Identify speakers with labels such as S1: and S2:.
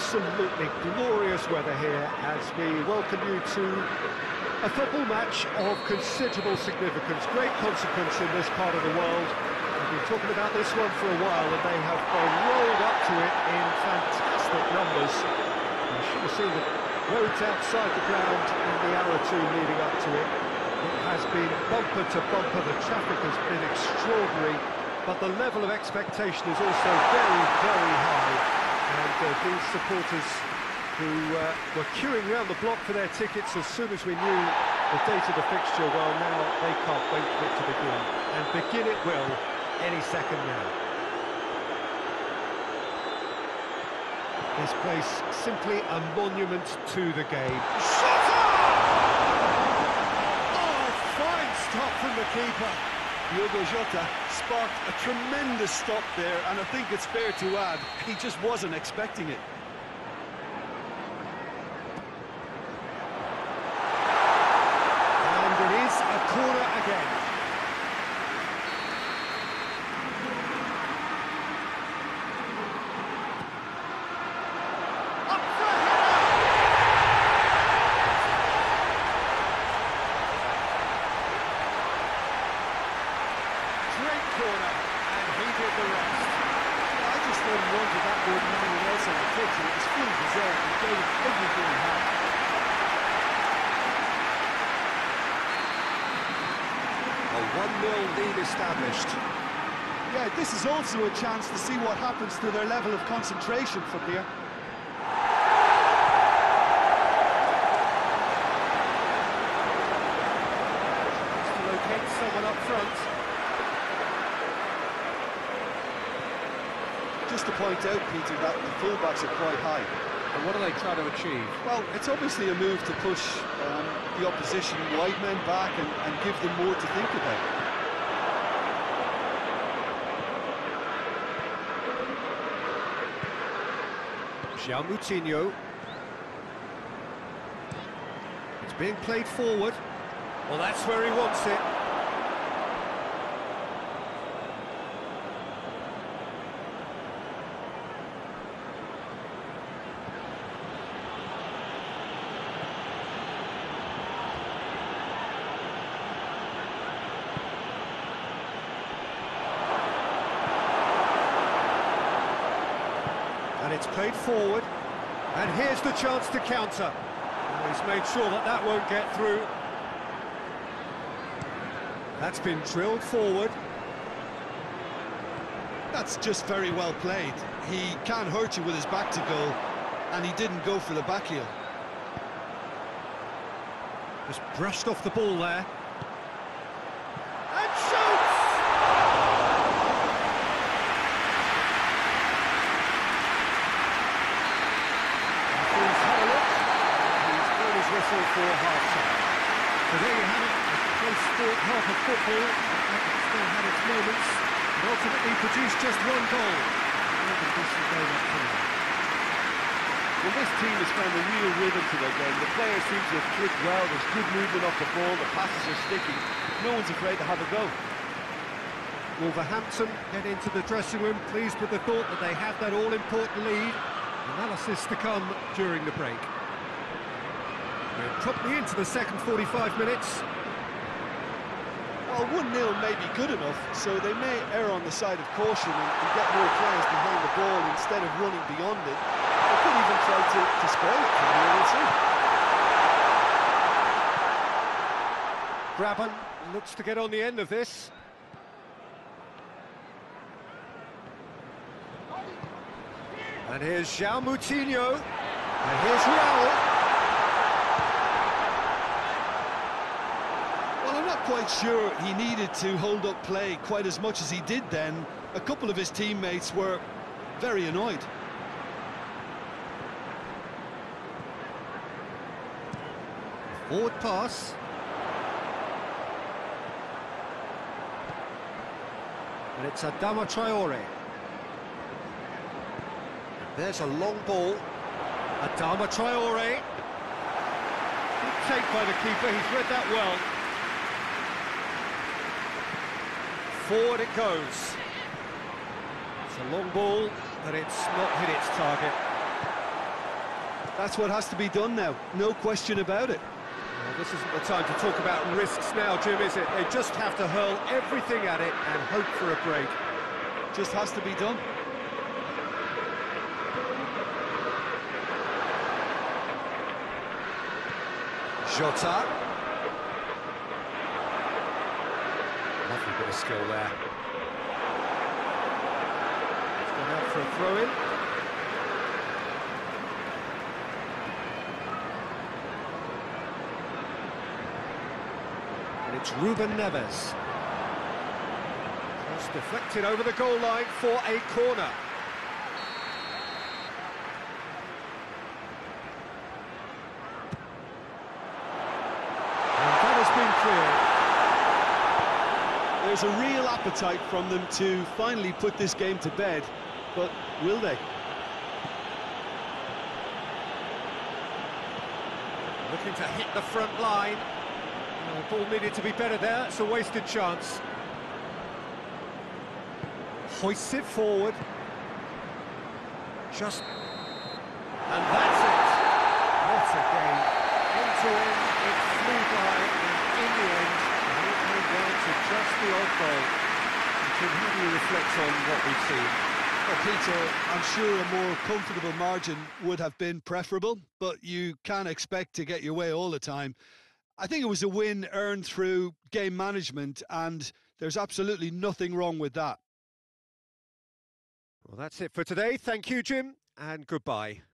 S1: absolutely glorious weather here as we welcome you to a football match of considerable significance, great consequence in this part of the world. We've been talking about this one for a while and they have rolled up to it in fantastic numbers. You should have seen the roads outside the ground in the hour or two leading up to it. It has been bumper to bumper, the traffic has been extraordinary, but the level of expectation is also very, very high. And these supporters who were queuing around the block for their tickets as soon as we knew the date of the fixture, well, now they can't wait for it to begin. And begin it will any second now. This place simply a monument to the game. Shot! Oh, fine stop from the keeper.
S2: Diogo Jota sparked a tremendous stop there, and I think it's fair to add, he just wasn't expecting it.
S1: And it is a corner again. Corner, and he did the rest.
S2: I just thought he wanted that more than anyone else on the pitch, and it was fully deserved. He gave it everything he had.
S1: A 1-0 lead established.
S2: Yeah, this is also a chance to see what happens to their level of concentration from here.
S1: To locate someone up front.
S2: Just to point out, Peter, that the fullbacks are quite high.
S1: And what are they trying to achieve?
S2: Well, it's obviously a move to push the opposition wide men back and give them more to think about.
S1: João Moutinho. It's being played forward. Well, that's where he wants it. And it's played forward, and here's the chance to counter. And he's made sure that that won't get through. That's been drilled forward.
S2: That's just very well played. He can't hurt you with his back to goal, and he didn't go for the back heel.
S1: Just brushed off the ball there. And shoots! Whistle for half-time. So there you have it, a close sport, half of football. It still had its moments, but ultimately produced just one goal.
S2: Well, this team has found a real rhythm to their game. The players seem to have clicked well, there's good movement off the ball, the passes are sticking. No one's afraid to have a go.
S1: Wolverhampton head into the dressing room, pleased with the thought that they have that all-important lead. Analysis to come during the break. We're promptly into the second 45 minutes.
S2: Well, 1-0 may be good enough, so they may err on the side of caution and get more players behind the ball instead of running beyond it. They could even try to spoil it from here, we'll see.
S1: Brabham looks to get on the end of this. And here's João Moutinho. And here's Raul.
S2: Quite sure he needed to hold up play quite as much as he did then. A couple of his teammates were very annoyed.
S1: Forward pass. And it's Adama Traore. There's a long ball. Adama Traore. Good take by the keeper, he's read that well. Forward it goes. It's a long ball, but it's not hit its target.
S2: That's what has to be done now, no question about it.
S1: Well, this isn't the time to talk about risks now, Jim, is it? They just have to hurl everything at it and hope for a break.
S2: Just has to be done.
S1: Jota. Lovely bit of skill there. It's gone out for a throw-in. And it's Ruben Neves. Cross deflected over the goal line for a corner. And that has been cleared.
S2: There's a real appetite from them to finally put this game to bed, but will they?
S1: Looking to hit the front line. The ball needed to be better there, it's a wasted chance. Hoists it forward. Just... and that's it! What a game. End to end, it flew by, and in the end, it came down to just the odd goal. Jim, how do you reflect on what we've seen?
S2: Well, Peter, I'm sure a more comfortable margin would have been preferable, but you can't expect to get your way all the time. I think it was a win earned through game management, and there's absolutely nothing wrong with that.
S1: Well, that's it for today. Thank you, Jim, and goodbye.